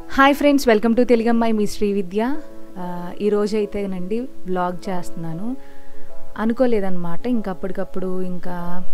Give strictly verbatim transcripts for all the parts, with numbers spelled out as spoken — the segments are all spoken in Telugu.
Hi friends, welcome to Telugammayi మీ శ్రీవిద్య. ఈరోజు అయితేనండి వ్లాగ్ చేస్తున్నాను. అనుకోలేదన్నమాట. ఇంకా అప్పటికప్పుడు ఇంకా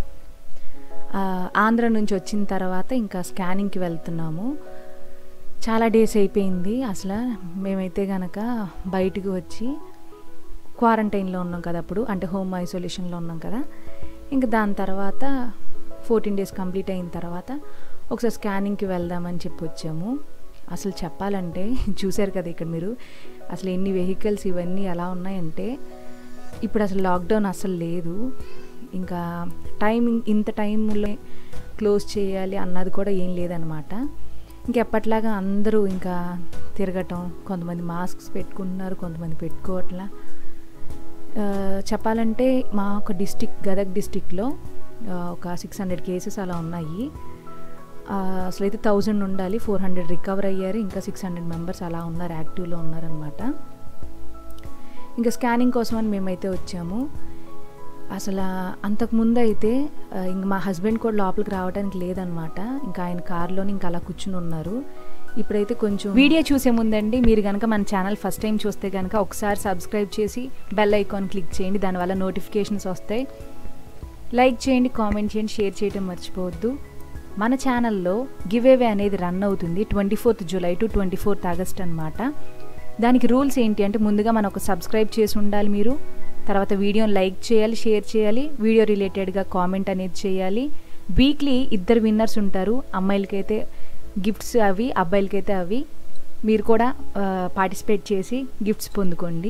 ఆంధ్ర నుంచి వచ్చిన తర్వాత ఇంకా స్కానింగ్కి వెళ్తున్నాము. చాలా డేస్ అయిపోయింది. అసలు మేమైతే కనుక బయటికి వచ్చి క్వారంటైన్లో ఉన్నాం కదా, అప్పుడు అంటే హోమ్ ఐసోలేషన్లో ఉన్నాం కదా. ఇంకా దాని తర్వాత ఫోర్టీన్ డేస్ కంప్లీట్ అయిన తర్వాత ఒకసారి స్కానింగ్కి వెళ్దామని చెప్పి వచ్చాము. అసలు చెప్పాలంటే చూశారు కదా ఇక్కడ మీరు, అసలు ఎన్ని వెహికల్స్ ఇవన్నీ ఎలా ఉన్నాయంటే, ఇప్పుడు అసలు లాక్డౌన్ అసలు లేదు. ఇంకా టైమింగ్ ఇంత టైంలో క్లోజ్ చేయాలి అన్నది కూడా ఏం లేదనమాట. ఇంకెప్పట్లాగా అందరూ ఇంకా తిరగటం, కొంతమంది మాస్క్స్ పెట్టుకుంటున్నారు, కొంతమంది పెట్టుకోవట్లా. చెప్పాలంటే మా ఒక డిస్టిక్ గదగ్ డిస్టిక్లో ఒక సిక్స్ హండ్రెడ్ కేసెస్ అలా ఉన్నాయి. అసలు అయితే థౌజండ్ ఉండాలి, ఫోర్ హండ్రెడ్ రికవర్ అయ్యారు, ఇంకా సిక్స్ హండ్రెడ్ మెంబర్స్ అలా ఉన్నారు, యాక్టివ్లో ఉన్నారనమాట. ఇంకా స్కానింగ్ కోసం అని మేమైతే వచ్చాము. అసలు అంతకుముందు అయితే ఇంక మా హస్బెండ్ కూడా లోపలికి రావడానికి లేదనమాట. ఇంకా ఆయన కార్లోని ఇంకా అలా కూర్చుని ఉన్నారు. ఇప్పుడైతే కొంచెం వీడియో చూసే ముందండి, మీరు కనుక మన ఛానల్ ఫస్ట్ టైం చూస్తే కనుక ఒకసారి సబ్స్క్రైబ్ చేసి బెల్ ఐకాన్ క్లిక్ చేయండి. దానివల్ల నోటిఫికేషన్స్ వస్తాయి. లైక్ చేయండి, కామెంట్ చేయండి, షేర్ చేయడం మర్చిపోవద్దు. మన ఛానల్లో గివ్ అవే అనేది రన్ అవుతుంది twenty fourth July to twenty fourth August అనమాట. దానికి రూల్స్ ఏంటి అంటే, ముందుగా మనం ఒక సబ్స్క్రైబ్ చేసి ఉండాలి మీరు. తర్వాత వీడియోని లైక్ చేయాలి, షేర్ చేయాలి, వీడియో రిలేటెడ్గా కామెంట్ అనేది చేయాలి. వీక్లీ ఇద్దరు విన్నర్స్ ఉంటారు. అమ్మాయిలకైతే గిఫ్ట్స్ అవి, అబ్బాయిలకైతే అవి. మీరు కూడా పార్టిసిపేట్ చేసి గిఫ్ట్స్ పొందుకోండి.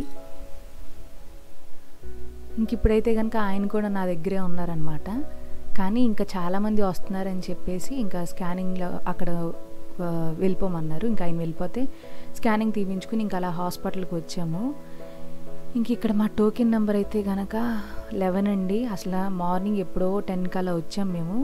ఇంక ఇప్పుడైతే కనుక ఆయన కూడా నా దగ్గరే ఉన్నారనమాట. కానీ ఇంకా చాలామంది వస్తున్నారని చెప్పేసి ఇంకా స్కానింగ్లో అక్కడ వెళ్ళిపోమన్నారు. ఇంకా ఆయన వెళ్ళిపోతే స్కానింగ్ తీపించుకుని ఇంకా అలా హాస్పిటల్కి వచ్చాము. ఇంక ఇక్కడ మా టోకెన్ నెంబర్ అయితే కనుక లెవెన్ అండి. అసలు మార్నింగ్ ఎప్పుడో టెన్కి అలా వచ్చాము మేము.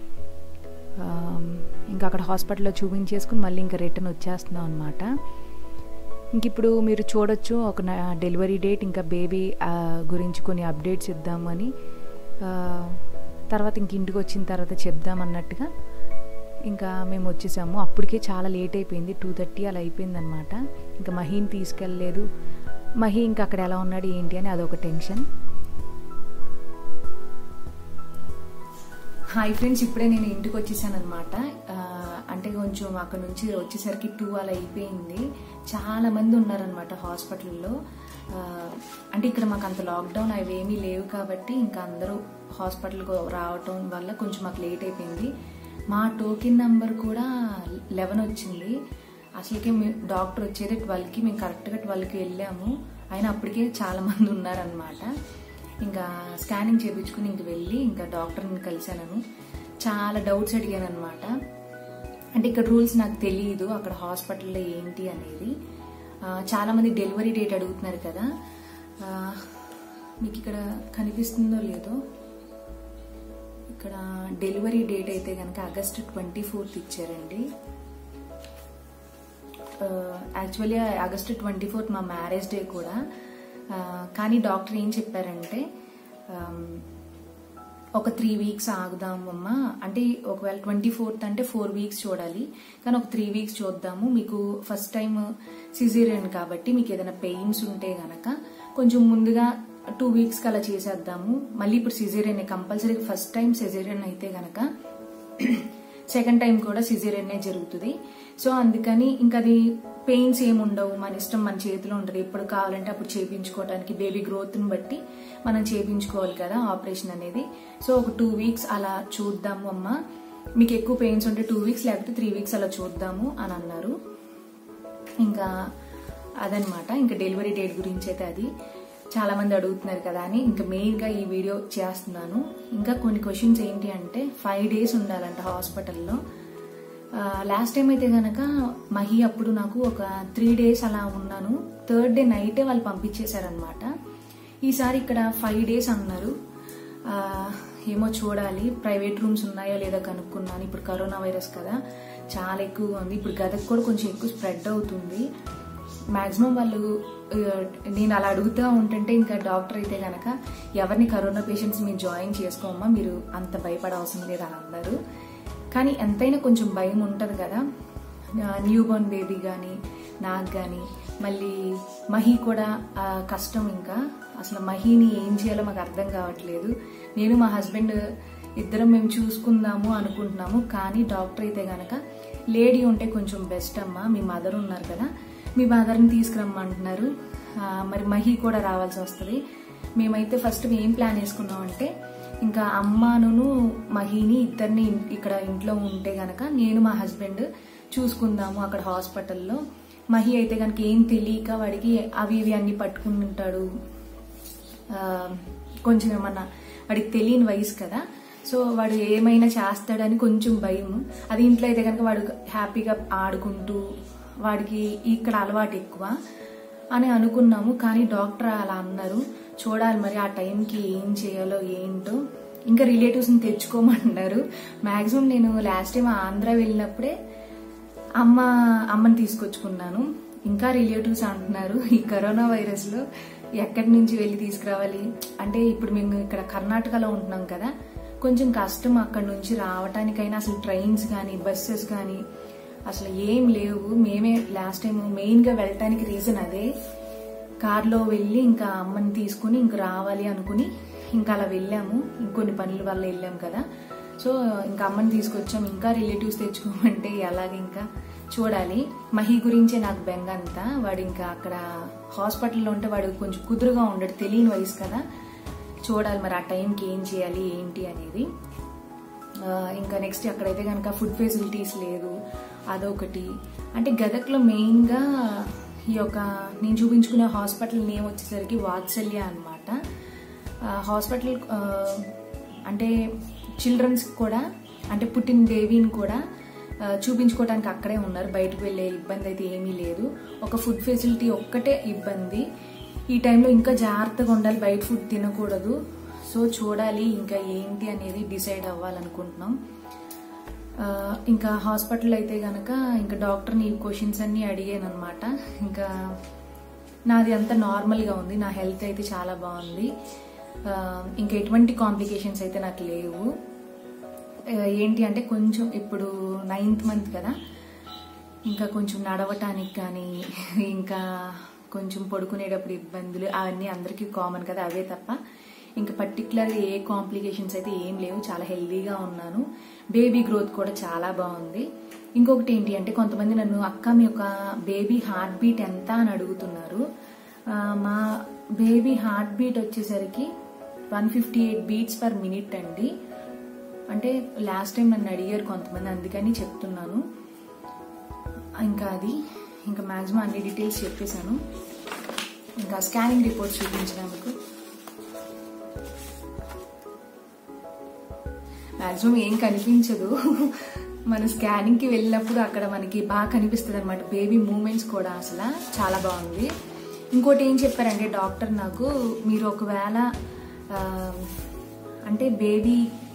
ఇంకా అక్కడ హాస్పిటల్లో చూపించేసుకుని మళ్ళీ ఇంకా రిటర్న్ వచ్చేస్తున్నాం అనమాట. ఇంక ఇప్పుడు మీరు చూడొచ్చు ఒక డెలివరీ డేట్, ఇంకా బేబీ గురించి కొన్ని అప్డేట్స్ ఇద్దామని, తర్వాత ఇంక ఇంటికి వచ్చిన తర్వాత చెప్దామన్నట్టుగా ఇంకా మేము వచ్చేసాము. అప్పటికే చాలా లేట్ అయిపోయింది, టూ థర్టీ అలా అయిపోయింది అనమాట. ఇంకా మహీని తీసుకెళ్ళలేదు. మహీ ఇంకా అక్కడ ఎలా ఉన్నాడు ఏంటి అని అదొక టెన్షన్. హాయ్ ఫ్రెండ్స్, ఇప్పుడే నేను ఇంటికి వచ్చేసాను అనమాట. అంటే కొంచెం అక్కడ నుంచి వచ్చేసరికి టూ అలా అయిపోయింది. చాలా మంది ఉన్నారనమాట హాస్పిటల్లో. అంటే ఇక్కడ మాకు అంత లాక్డౌన్ అవి ఏమీ లేవు కాబట్టి ఇంకా అందరూ హాస్పిటల్కి రావటం వల్ల కొంచెం మాకు లేట్ అయిపోయింది. మా టోకెన్ నెంబర్ కూడా లెవెన్ వచ్చింది. అసలుకే డాక్టర్ వచ్చేది ట్వెల్వ్కి, మేము కరెక్ట్గా ట్వెల్వ్కి వెళ్ళాము. అయినా అప్పటికే చాలా మంది ఉన్నారనమాట. ఇంకా స్కానింగ్ చేయించుకుని ఇంక వెళ్ళి ఇంకా డాక్టర్ని కలిశాను. చాలా డౌట్స్ అడిగాను అనమాట. అంటే ఇక్కడ రూల్స్ నాకు తెలియదు అక్కడ హాస్పిటల్లో ఏంటి అనేది. చాలా మంది డెలివరీ డేట్ అడుగుతున్నారు కదా, మీకు ఇక్కడ కనిపిస్తుందో లేదో, ఇక్కడ డెలివరీ డేట్ అయితే కనుక ఆగస్ట్ ట్వంటీ ఫోర్త్ ఇచ్చారండి. యాక్చువల్లీ ఆగస్ట్ ట్వంటీ ఫోర్త్ మా మ్యారేజ్ డే కూడా. కానీ డాక్టర్ ఏం చెప్పారంటే, ఒక త్రీ వీక్స్ ఆగుదామమ్మా, అంటే ఒకవేళ ట్వంటీ ఫోర్త్ అంటే ఫోర్ వీక్స్ చూడాలి, కానీ ఒక త్రీ వీక్స్ చూద్దాము. మీకు ఫస్ట్ టైం సిజేరియన్ కాబట్టి మీకు ఏదైనా పెయిన్స్ ఉంటే గనక కొంచెం ముందుగా టూ వీక్స్కి అలా చేసేద్దాము. మళ్ళీ ఇప్పుడు సిజేరియన్ కంపల్సరీగా, ఫస్ట్ టైం సిజేరియన్ అయితే గనక సెకండ్ టైం కూడా సిజేరియన్నే జరుగుతుంది. సో అందుకని ఇంకా అది పెయిన్స్ ఏమి ఉండవు, మన ఇష్టం మన చేతిలో ఉంటుంది. ఎప్పుడు కావాలంటే అప్పుడు చేయించుకోవడానికి, బేబీ గ్రోత్ని బట్టి మనం చేయించుకోవాలి కదా ఆపరేషన్ అనేది. సో ఒక టూ వీక్స్ అలా చూద్దాము అమ్మా, మీకు ఎక్కువ పెయిన్స్ ఉంటే టూ వీక్స్ లేకపోతే త్రీ వీక్స్ అలా చూద్దాము అని అన్నారు. ఇంకా అదనమాట. ఇంకా డెలివరీ డేట్ గురించి అయితే అది చాలా మంది అడుగుతున్నారు కదా అని ఇంకా మెయిన్గా ఈ వీడియో చేస్తున్నాను. ఇంకా కొన్ని క్వశ్చన్స్ ఏంటి అంటే, ఫైవ్ డేస్ ఉండాలంట హాస్పిటల్లో. లాస్ట్ టైం అయితే కనుక మహి అప్పుడు నాకు ఒక త్రీ డేస్ అలా ఉన్నాను. థర్డ్ డే నైటే వాళ్ళు పంపించేశారనమాట. ఈసారి ఇక్కడ ఫైవ్ డేస్ అన్నారు. ఏమో చూడాలి, ప్రైవేట్ రూమ్స్ ఉన్నాయో లేదో కనుక్కున్నాను. ఇప్పుడు కరోనా వైరస్ కదా చాలా ఎక్కువగా ఉంది. ఇప్పుడు గదకు కూడా కొంచెం ఎక్కువ స్ప్రెడ్ అవుతుంది. మాక్సిమం వాళ్ళు, నేను అలా అడుగుతూ ఉంటుంటే ఇంకా డాక్టర్ అయితే కనుక ఎవరిని కరోనా పేషెంట్స్ మీరు జాయిన్ చేసుకోమమ్మా, మీరు అంత భయపడ అవసరం లేదు అని అన్నారు. కానీ ఎంతైనా కొంచెం భయం ఉంటుంది కదా. న్యూ బోర్న్ బేబీ కానీ నాకు కానీ, మళ్ళీ మహి కూడా కష్టం. ఇంకా అసలు మహిని ఏం చేయాలో మాకు అర్థం కావట్లేదు. నేను మా హస్బెండ్ ఇద్దరం మేము చూసుకుందాము అనుకుంటున్నాము. కానీ డాక్టర్ అయితే గనక లేడీ ఉంటే కొంచెం బెస్ట్ అమ్మా, మీ మదర్ ఉన్నారు కదా, మీ మదర్ని తీసుకురమ్మంటున్నారు. మరి మహి కూడా రావాల్సి వస్తుంది. మేమైతే ఫస్ట్ ఏం ప్లాన్ వేసుకున్నాం అంటే, ఇంకా అమ్మాను మహిని ఇద్దరిని ఇక్కడ ఇంట్లో ఉంటే గనక నేను మా హస్బెండ్ చూసుకుందాము అక్కడ హాస్పిటల్లో. మహి అయితే కనుక ఏం తెలియక వాడికి అవి ఇవి అన్ని పట్టుకుని ఉంటాడు, కొంచెం ఏమన్నా వాడికి తెలియని వయసు కదా, సో వాడు ఏమైనా చేస్తాడని కొంచెం భయం. అది ఇంట్లో అయితే కనుక వాడు హ్యాపీగా ఆడుకుంటూ వాడికి ఇక్కడ అలవాటు ఎక్కువ అని అనుకున్నాము. కానీ డాక్టర్ అలా అన్నారు. చూడాలి మరి ఆ టైంకి ఏం చేయాలో ఏంటో. ఇంకా రిలేటివ్స్ని తెచ్చుకోమంటున్నారు. మాక్సిమం నేను లాస్ట్ టైం ఆంధ్ర వెళ్ళినప్పుడే అమ్మ అమ్మని తీసుకొచ్చుకున్నాను. ఇంకా రిలేటివ్స్ అంటున్నారు ఈ కరోనా వైరస్ లో ఎక్కడి నుంచి వెళ్ళి తీసుకురావాలి అంటే, ఇప్పుడు మేము ఇక్కడ కర్ణాటకలో ఉంటున్నాం కదా, కొంచెం కష్టం అక్కడ నుంచి రావటానికైనా. అసలు ట్రైన్స్ కానీ బస్సెస్ కానీ అసలు ఏం లేవు. మేమే లాస్ట్ టైం మెయిన్ గా వెళ్ళటానికి రీజన్ అదే. కార్లో వెళ్ళి ఇంకా అమ్మని తీసుకుని ఇంక రావాలి అనుకుని ఇంకా అలా వెళ్ళాము. ఇంకొన్ని పనుల వల్ల వెళ్ళాం కదా, సో ఇంకా అమ్మని తీసుకొచ్చాం. ఇంకా రిలేటివ్స్ తెచ్చుకోమంటే అలాగే ఇంకా చూడాలి. మహి గురించే నాకు బెంగ అంతా. వాడు ఇంకా అక్కడ హాస్పిటల్లో ఉంటే వాడు కొంచెం కుదురుగా ఉండడు, తెలియని వయసు కదా. చూడాలి మరి ఆ టైంకి ఏం చేయాలి ఏంటి అనేది. ఇంకా నెక్స్ట్ అక్కడైతే కనుక ఫుడ్ ఫెసిలిటీస్ లేదు, అదొకటి. అంటే గదక్లో మెయిన్గా ఈ యొక్క నేను చూపించుకునే హాస్పిటల్ నేమ్ వచ్చేసరికి వాత్సల్య అనమాట. హాస్పిటల్ అంటే చిల్డ్రన్స్ కూడా, అంటే పుట్టిన బేబీని కూడా చూపించుకోవడానికి అక్కడే ఉన్నారు. బయటకు వెళ్ళే ఇబ్బంది అయితే ఏమీ లేదు. ఒక ఫుడ్ ఫెసిలిటీ ఒక్కటే ఇబ్బంది. ఈ టైంలో ఇంకా జాగ్రత్తగా ఉండాలి, బయట ఫుడ్ తినకూడదు. సో చూడాలి ఇంకా ఏంటి అనేది డిసైడ్ అవ్వాలనుకుంటున్నాం. ఇంకా హాస్పిటల్ అయితే గనక ఇంకా డాక్టర్ని ఈ క్వశ్చన్స్ అన్ని అడిగాను అనమాట. ఇంకా నాది అంతా నార్మల్గా ఉంది, నా హెల్త్ అయితే చాలా బాగుంది. ఇంకా ఎటువంటి కాంప్లికేషన్స్ అయితే నాకు లేవు. ఏంటి అంటే కొంచెం ఇప్పుడు నైన్త్ మంత్ కదా, ఇంకా కొంచెం నడవటానికి కానీ ఇంకా కొంచెం పడుకునేటప్పుడు ఇబ్బందులు అవన్నీ అందరికీ కామన్ కదా, అవే తప్ప ఇంకా పర్టికులర్గా ఏ కాంప్లికేషన్స్ అయితే ఏం లేవు. చాలా హెల్దీగా ఉన్నాను. బేబీ గ్రోత్ కూడా చాలా బాగుంది. ఇంకొకటి ఏంటి అంటే, కొంతమంది నన్ను అక్క మీ యొక్క బేబీ హార్ట్ బీట్ ఎంత అని అడుగుతున్నారు. మా బేబీ హార్ట్ బీట్ వచ్చేసరికి one fifty eight beats per minute అండి. అంటే లాస్ట్ టైం నన్ను అడిగారు కొంతమంది, అందుకని చెప్తున్నాను. ఇంకా అది ఇంకా మాక్సిమం అన్ని డీటెయిల్స్ చెప్పేశాను. ఇంకా స్కానింగ్ రిపోర్ట్స్ చూపించడానికి మాక్సిమం ఏం కనిపించదు. మన స్కానింగ్కి వెళ్ళినప్పుడు అక్కడ మనకి బాగా కనిపిస్తుంది అనమాట. బేబీ మూమెంట్స్ కూడా అసలు చాలా బాగుంది. ఇంకోటి ఏం చెప్పారంటే డాక్టర్ నాకు, మీరు ఒకవేళ అంటే బేబీ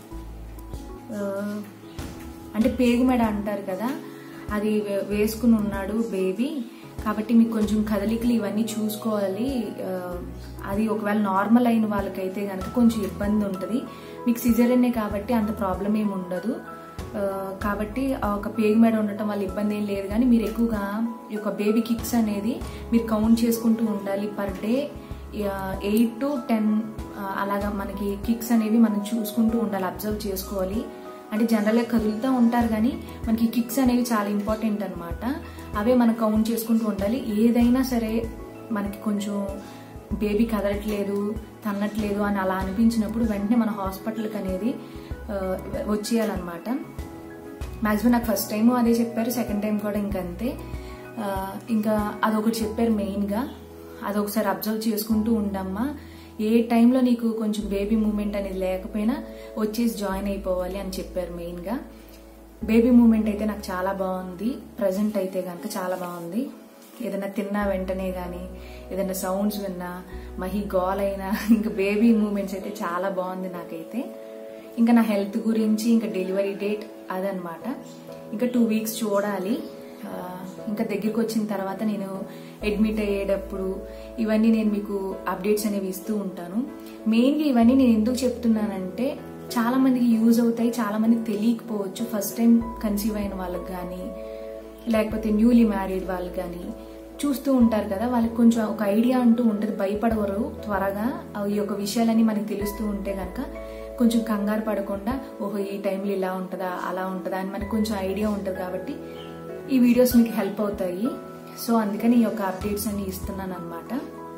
అంటే పేగుమెడ అంటారు కదా, అది వేసుకుని ఉన్నాడు బేబీ, కాబట్టి మీకు కొంచెం కదలికలు ఇవన్నీ చూసుకోవాలి. అది ఒకవేళ నార్మల్ అయిన వాళ్ళకైతే కనుక కొంచెం ఇబ్బంది ఉంటుంది. మీకు సిజేరియనే కాబట్టి అంత ప్రాబ్లం ఏమి ఉండదు. కాబట్టి ఒక పేగు మీద ఉండటం వల్ల ఇబ్బంది ఏం లేదు. కానీ మీరు ఎక్కువగా ఈ యొక్క బేబీ కిక్స్ అనేది మీరు కౌంట్ చేసుకుంటూ ఉండాలి. Per day eight to ten అలాగా మనకి కిక్స్ అనేవి మనం చూసుకుంటూ ఉండాలి, అబ్జర్వ్ చేసుకోవాలి. అంటే జనరల్గా కదులుతూ ఉంటారు కానీ మనకి కిక్స్ అనేవి చాలా ఇంపార్టెంట్ అనమాట. అవే మనం కౌంట్ చేసుకుంటూ ఉండాలి. ఏదైనా సరే మనకి కొంచెం బేబీ కదలట్లేదు, తన్నట్లేదు అని అలా అనిపించినప్పుడు వెంటనే మన హాస్పిటల్కి అనేది వచ్చేయాలన్నమాట. మ్యాక్సిమం నాకు ఫస్ట్ టైము అదే చెప్పారు, సెకండ్ టైం కూడా ఇంకంతే. ఇంకా అదొకటి చెప్పారు మెయిన్గా, అదొకసారి అబ్జర్వ్ చేసుకుంటూ ఉండమ్మా. ఏ టైంలో నీకు కొంచెం బేబీ మూమెంట్ అనేది లేకపోయినా వచ్చేసి జాయిన్ అయిపోవాలి అని చెప్పారు మెయిన్గా. బేబీ మూమెంట్ అయితే నాకు చాలా బాగుంది. ప్రజెంట్ అయితే కనుక చాలా బాగుంది. ఏదైనా తిన్నా వెంటనే కానీ ఏదైనా సౌండ్స్ విన్నా, మహి గోల్ అయినా, ఇంకా బేబీ మూమెంట్స్ అయితే చాలా బాగుంది నాకైతే. ఇంకా నా హెల్త్ గురించి ఇంకా డెలివరీ డేట్ అదనమాట. ఇంకా టూ వీక్స్ చూడాలి. ఇంకా దగ్గరికి వచ్చిన తర్వాత నేను అడ్మిట్ అయ్యేటప్పుడు ఇవన్నీ నేను మీకు అప్డేట్స్ అనేవి ఇస్తూ ఉంటాను. మెయిన్గా ఇవన్నీ నేను ఎందుకు చెప్తున్నానంటే చాలా మందికి యూజ్ అవుతాయి, చాలా మందికి తెలియకపోవచ్చు. ఫస్ట్ టైం కన్సీవ్ అయిన వాళ్ళకి కానీ లేకపోతే న్యూలీ మ్యారీడ్ వాళ్ళు కానీ చూస్తూ ఉంటారు కదా, వాళ్ళకి కొంచెం ఒక ఐడియా అంటూ ఉంటుంది, భయపడవరు త్వరగా. ఈ యొక్క విషయాలన్నీ మనకి తెలుస్తూ ఉంటే కనుక కొంచెం కంగారు పడకుండా ఓహో ఈ టైంలో ఇలా ఉంటుందా అలా ఉంటుందా అని మనకు కొంచెం ఐడియా ఉంటుంది. కాబట్టి ఈ వీడియోస్ మీకు హెల్ప్ అవుతాయి. సో అందుకని ఈ యొక్క అప్డేట్స్ అన్ని ఇస్తున్నాను అనమాట.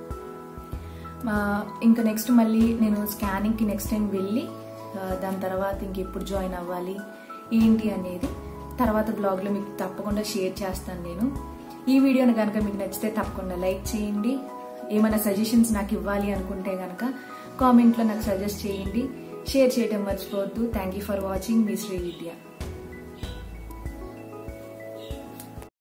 ఇంకా నెక్స్ట్ మళ్ళీ నేను స్కానింగ్కి నెక్స్ట్ టైం వెళ్ళి దాని తర్వాత ఇంకెప్పుడు జాయిన్ అవ్వాలి ఏంటి అనేది తర్వాత బ్లాగ్లో మీకు తప్పకుండా షేర్ చేస్తాను నేను. ఈ వీడియోని కనుక మీకు నచ్చితే తప్పకుండా లైక్ చేయండి. ఏమైనా సజెషన్స్ నాకు ఇవ్వాలి అనుకుంటే కనుక కామెంట్లో నాకు సజెస్ట్ చేయండి. షేర్ చేయడం మర్చిపోవద్దు. Thank you for watching. మీ శ్రీ విద్య.